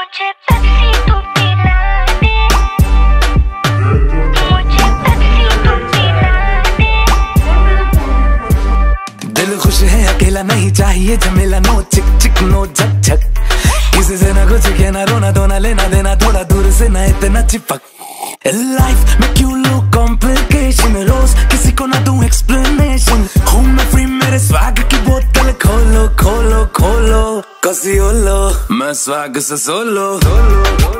मुझे पेप्सी तू पिला दे, मुझे पेप्सी तू पिला दे। दिल खुश है अकेला नहीं चाहिए झमेला, नो चिक चिक नो झक झक, किसी से ना कुछ कहना रोना धोना लेना देना, थोड़ा दूर से ना इतना चिपक। लाइफ में क्यों लो कॉम्प्लिकेशन, रोज किसी को ना दूं एक्सप्लेनेशन, हूँ मैं फ्री मेरे स्वैग की बोतल खोलो खोलो खोलो, कसी ओलो मैं स्वैग से सोलो।